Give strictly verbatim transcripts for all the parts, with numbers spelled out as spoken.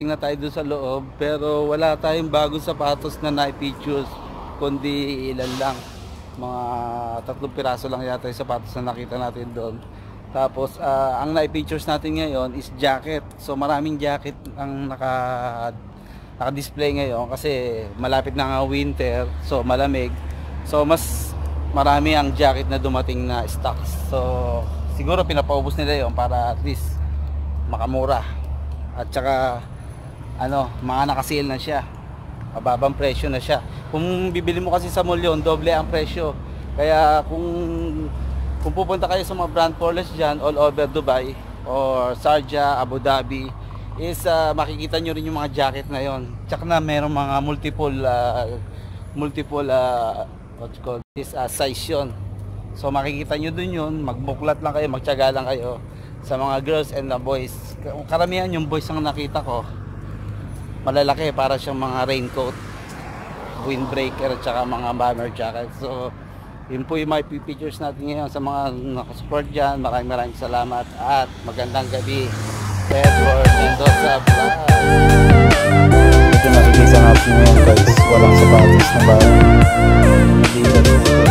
na tayo doon sa loob, pero wala tayong bagong sapatos na na-features, kundi ilan lang, mga tatlong piraso lang yata yung sapatos na nakita natin doon. Tapos uh, ang na-features natin ngayon is jacket. So maraming jacket ang naka naka-display ngayon kasi malapit na nga winter, so malamig. So mas marami ang jacket na dumating na stocks. So siguro pinapaubos nila yon para at least makamura. At saka ano, mga naka-sale na siya, mababang presyo na siya. Kung bibili mo kasi sa mall yun, doble ang presyo. Kaya kung kung pupunta kayo sa mga brand portals dyan all over Dubai or Sharjah, Abu Dhabi, is uh, makikita nyo rin yung mga jacket na yon. Tsaka na mayroong mga multiple uh, multiple uh, what you call this, uh, size yun. So makikita nyo dun yun, magbuklat lang kayo, magtyaga lang kayo sa mga girls and the boys. Karamihan yung boys ang nakita ko malalaki, para siyang mga raincoat, windbreaker at saka mga bomber jacket. So yun po yung mga pictures natin ngayon sa mga nakasupport dyan. Maraming maraming salamat at magandang gabi. Edward Mendoza Vlog. Ito nakikita natin ngayon guys, walang sapatos na bago. Maligat na ito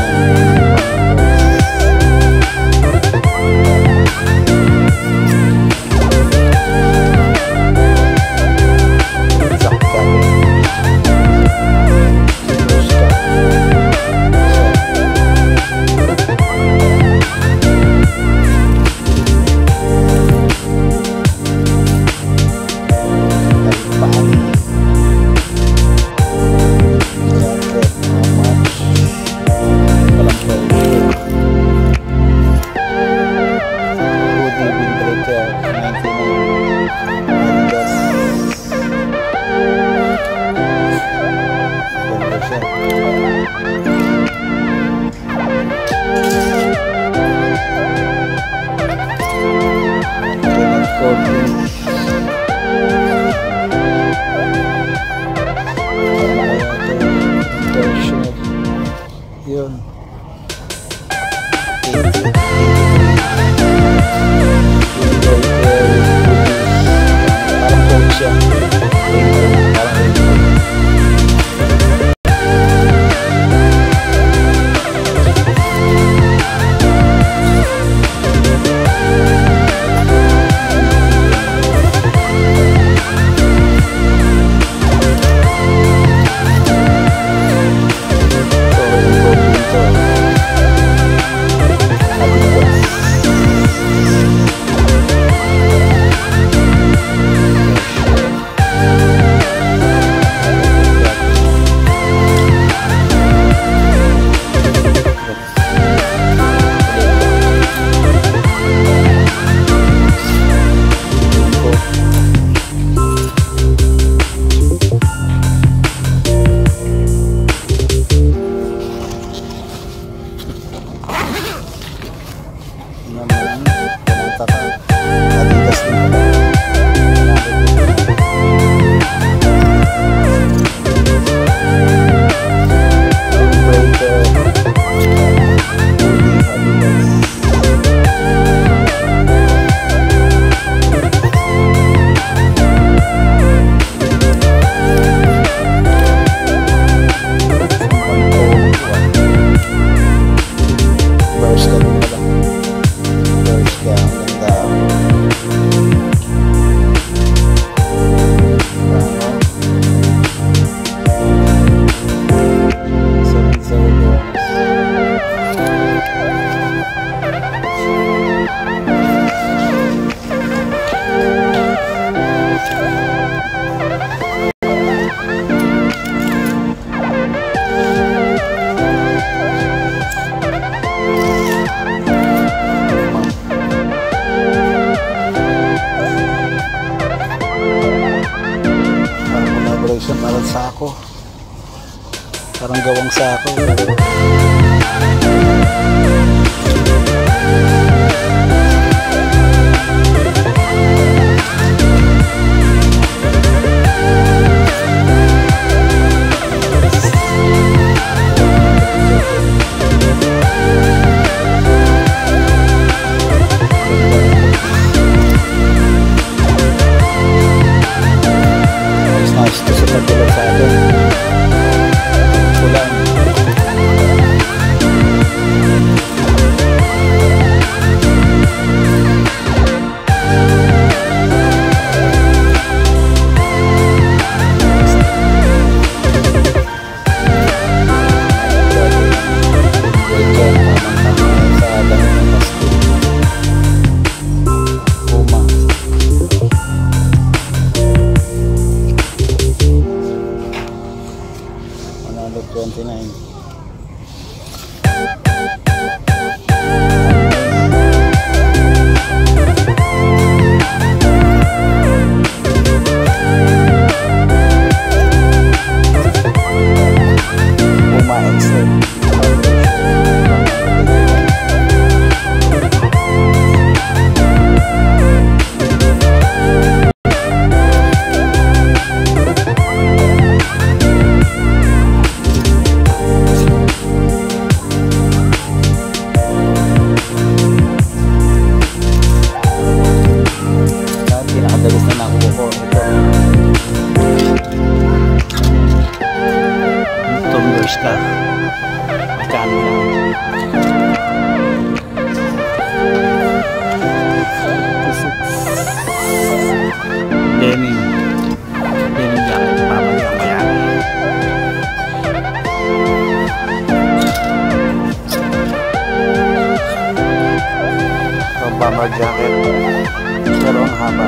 yun. Parang coach siya. Parang sako, parang gawang sako. bomber jacket, pero ang haba.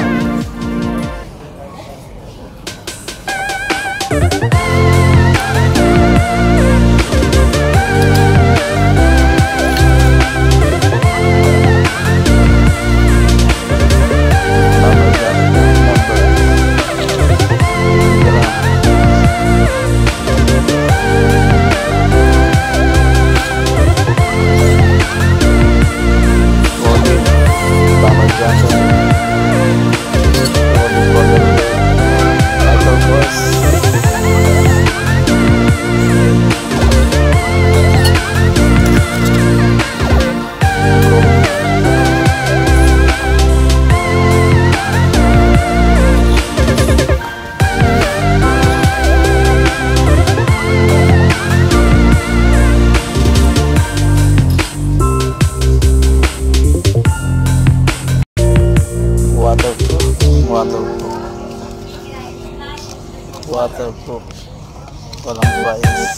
Waterproof, walang price.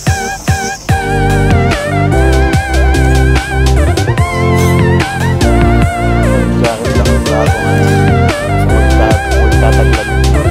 Jacket lang ang bago ngayon, so magtataglag.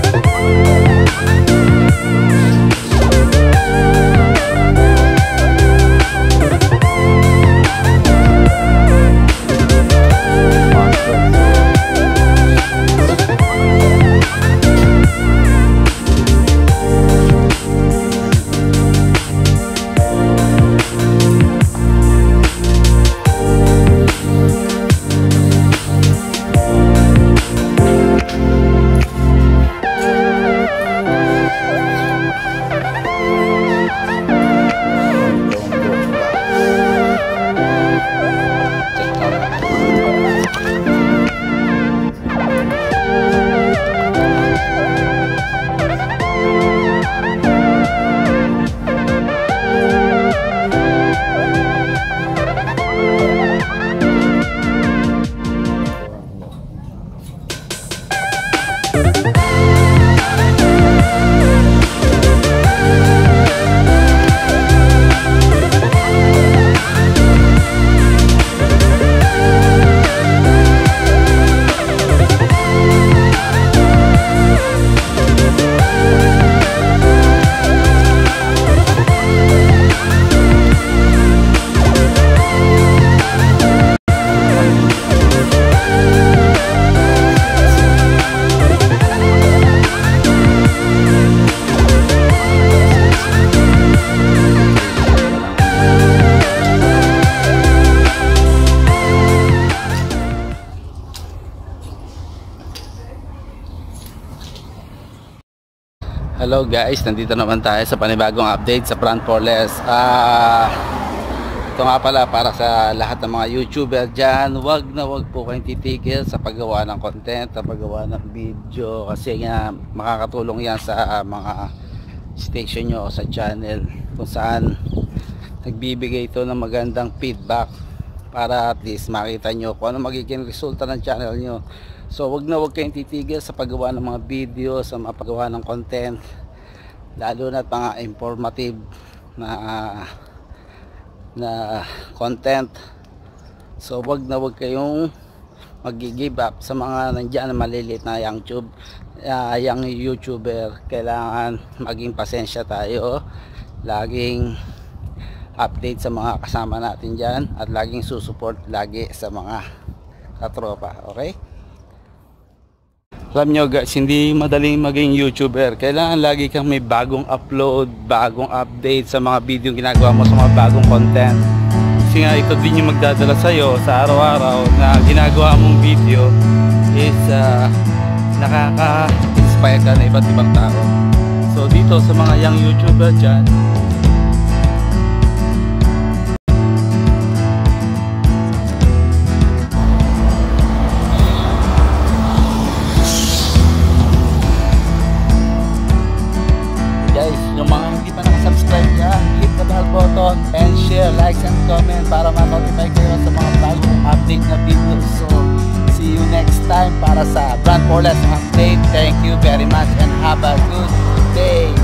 Hello guys, nandito naman tayo sa panibagong update sa Front Portless. Ah, ito nga pala para sa lahat ng mga YouTuber dyan, wag na wag po kayong titigil sa paggawa ng content, sa paggawa ng video, kasi nga makakatulong yan sa uh, mga station nyo o sa channel kung saan nagbibigay ito ng magandang feedback para at least makita nyo kung ano magiging resulta ng channel nyo. So wag na wag kayong titigil sa paggawa ng mga video, sa mga paggawa ng content, lalo na mga informative na na content. So wag na wag kayong mag-give up sa mga nandiyan na maliliit na YouTube, uh, young YouTuber. Kailangan maging pasensya tayo, laging update sa mga kasama natin dyan, at laging susuport lagi sa mga katropa. Okay? Alam nyo guys, hindi madaling maging YouTuber. Kailangan lagi kang may bagong upload, bagong update sa mga video ginagawa mo, sa mga bagong content. Kasi nga ito din yung magdadala sa'yo sa araw-araw na ginagawa mong video is uh, nakaka-inspire ka na iba't ibang tao. So dito sa mga young YouTuber dyan, yung mga hindi pa nakasubscribe dyan, hit the bell button and share, likes and comment para ma-notify kayo sa mga bagong update na videos. So see you next time para sa Front Portless update. Thank you very much and have a good day.